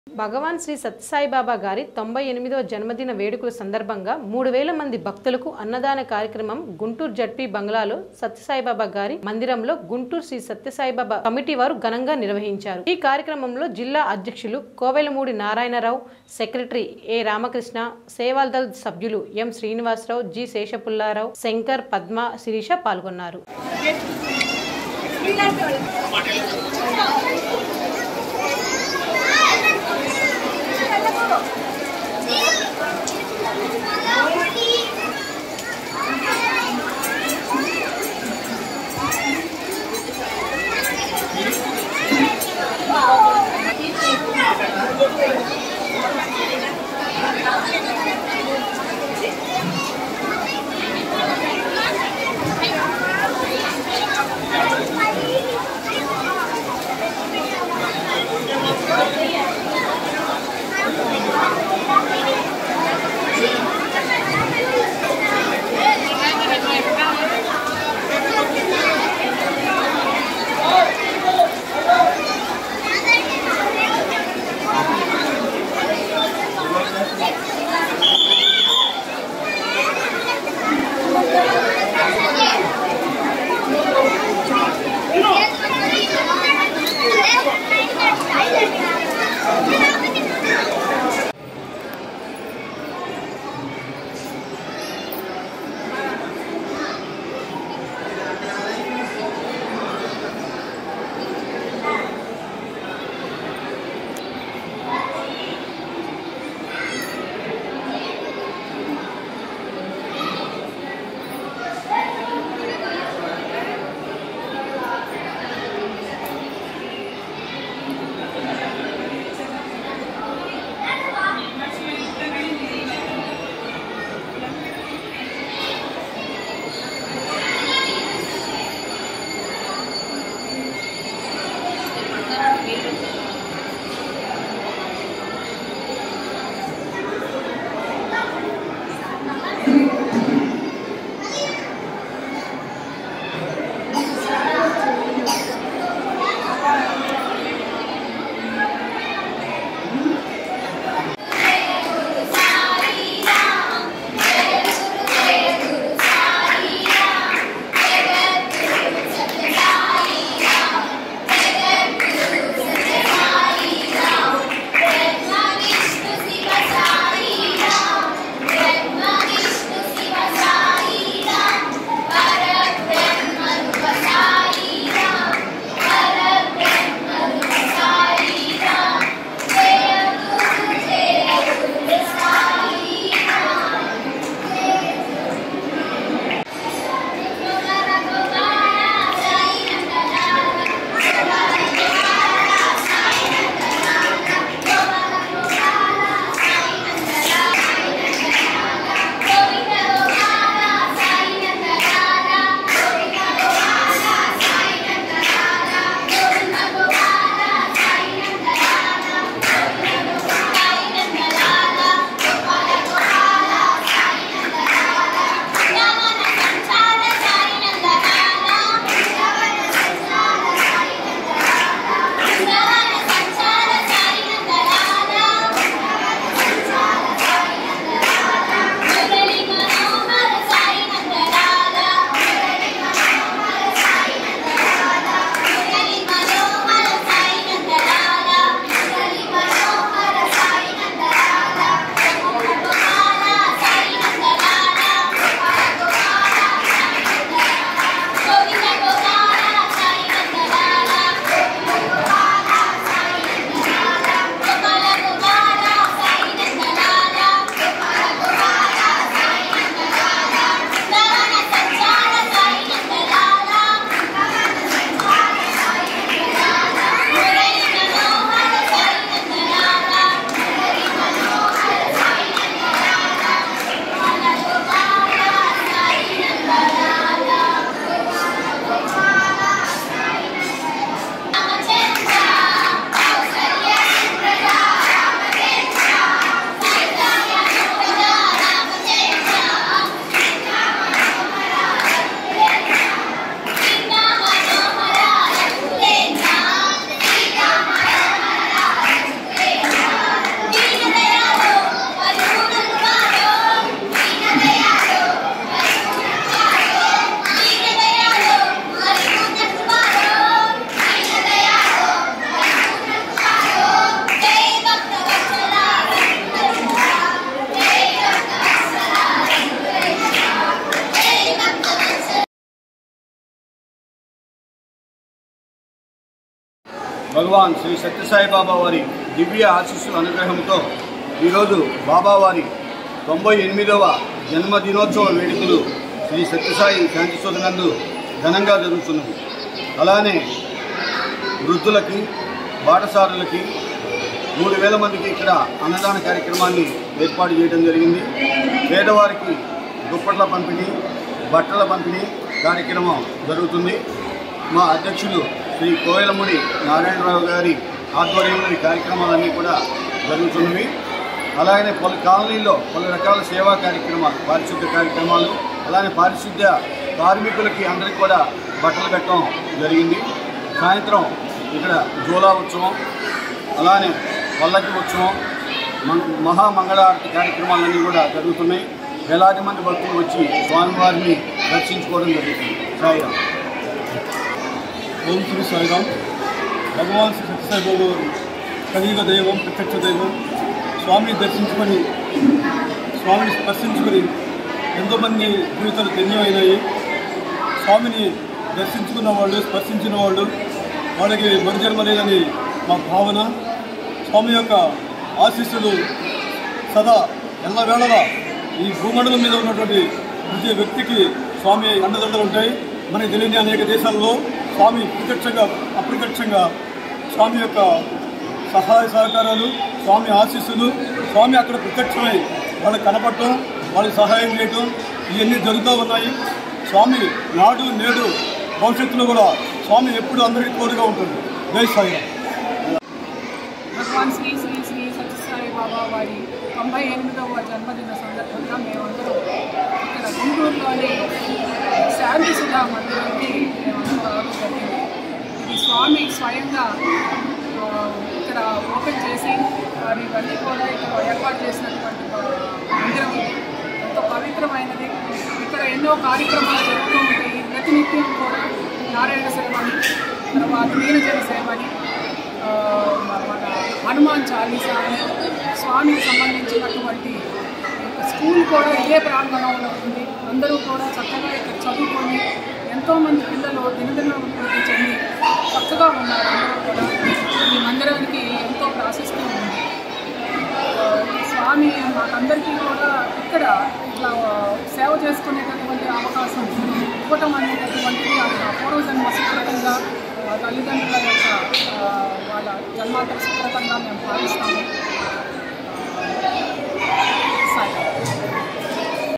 భగవాన్ శ్రీ సత్యసాయిబాబా గారి 98వ జన్మదిన వేడుకల సందర్భంగా 3000 మంది భక్తులకు అన్నదాన కార్యక్రమం గుంటూరు జడ్పీ బంగ్లాలో సత్యసాయిబాబా గారి మందిరంలో గుంటూరు శ్రీ సత్యసాయిబాబా కమిటీ వారు ఘనంగా నిర్వహించారు. ఈ కార్యక్రమంలో జిల్లా అధ్యక్షులు కోవెలమూడి నారాయణరావు, సెక్రటరీ ఏ రామకృష్ణ, సేవాదళ సభ్యులు ఎం శ్రీనివాసరావు, జి శేషపుల్లారావు, శంకర్, పద్మ, శిరీష పాల్గొన్నారు. భగవాన్ శ్రీ సత్యసాయి బాబా వారి దివ్య ఆశీస్సుల అనుగ్రహంతో ఈరోజు బాబావారి 98వ జన్మదినోత్సవ వేడుకలు శ్రీ సత్యసాయి శాంతి సోదనందు ఘనంగా జరుగుతున్నది. అలానే వృద్ధులకి, బాటసారులకి 3000 మందికి ఇక్కడ అన్నదాన కార్యక్రమాన్ని ఏర్పాటు చేయడం జరిగింది. పేదవారికి దుప్పట్ల పంపిణీ, బట్టల పంపిణీ కార్యక్రమం జరుగుతుంది. మా అధ్యక్షులు శ్రీ కోయలముడి నారాయణరావు గారి ఆధ్వర్యంలో ఈ కార్యక్రమాలన్నీ కూడా జరుగుతున్నవి. అలాగే పలు కాలనీల్లో పలు రకాల సేవా కార్యక్రమాలు, పారిశుద్ధ్య కార్యక్రమాలు, అలానే పారిశుద్ధ్య కార్మికులకి అందరికీ కూడా బట్టలు పెట్టడం జరిగింది. సాయంత్రం ఇక్కడ జోలా ఉత్సవం, అలానే పల్లకి ఉత్సవం, మహామంగళారతి కార్యక్రమాలన్నీ కూడా జరుగుతున్నాయి. వేలాది మంది భక్తులు వచ్చి స్వామివారిని దర్శించుకోవడం జరుగుతుంది. సాయిరామ్. ఓం శ్రీ సాయిరామ్. భగవాన్ శ్రీ సత్యసాయి బాబు కలియుగ దైవం, ప్రత్యక్ష దైవం. స్వామిని దర్శించుకొని, స్వామిని స్పర్శించుకొని ఎంతోమంది జీవితాలు ధన్యమైనాయి. స్వామిని దర్శించుకున్న వాళ్ళు, స్పర్శించిన వాళ్ళు, వాళ్ళకి మరుజన్మ లేదని మా భావన. స్వామి యొక్క ఆశీస్సులు సదా ఎల్లవేళలా ఈ భూమండలం మీద ఉన్నటువంటి ప్రతి వ్యక్తికి స్వామి అండదండలు ఉంటాయి. మనకి తెలియని అనేక దేశాల్లో స్వామి ప్రత్యక్షంగా, అప్రత్యక్షంగా స్వామి యొక్క సహాయ సహకారాలు, స్వామి ఆశీస్సులు, స్వామి అక్కడ ప్రత్యక్షమై వాళ్ళకి కనపడటం, వాళ్ళకి సహాయం చేయటం, ఇవన్నీ జరుగుతూ ఉన్నాయి. స్వామి నాడు నేడు భవిష్యత్తులో కూడా స్వామి ఎప్పుడు అందరికీ తోడుగా ఉంటుంది. జై సాయిరామ్. భగవాన్ శ్రీ శ్రీ శ్రీ సత్యసాయి బాబా వారి 98వ జన్మదిన సందర్భంగా మేమందరం ఇక్కడ గుంటూరులోని శాంతి సుధా మందిరానికి మేమందరం రావడం జరిగింది. ఇది స్వామి స్వయంగా ఇక్కడ ఓపెన్ చేసి మరి ఇవన్నీ కూడా ఇక్కడ ఏర్పాటు చేసినటువంటి మందిరం ఎంతో పవిత్రమైనది. ఇక్కడ ఎన్నో కార్యక్రమాలు జరుగుతూ ఉంటాయి. ప్రతినిత్యం కూడా నారాయణ సేవని, తర్వాత నీలజన సేవని, మన హనుమాన్ చాలీసా అని స్వామికి సంబంధించినటువంటి స్కూల్ కూడా ఇదే ప్రాంగణంలో ఉంది. అందరూ కూడా చక్కగా ఇక్కడ చదువుకొని ఎంతోమంది పిల్లలు దినదిన అభివృద్ధి చెంది చక్కగా ఉన్నారు. అందరూ కూడా ఈ మందిరానికి ఎంతో ప్రాశస్త్యం ఉంది. స్వామి మాకందరికీ కూడా ఇక్కడ ఇట్లా సేవ చేసుకునేటటువంటి అవకాశం ఇవ్వటం అనేటటువంటిది పూర్వజన్మ సుకృతంగా, తల్లిదండ్రుల యొక్క వాళ్ళ జన్మాంతర సుకృతంగా మేము భావిస్తాము.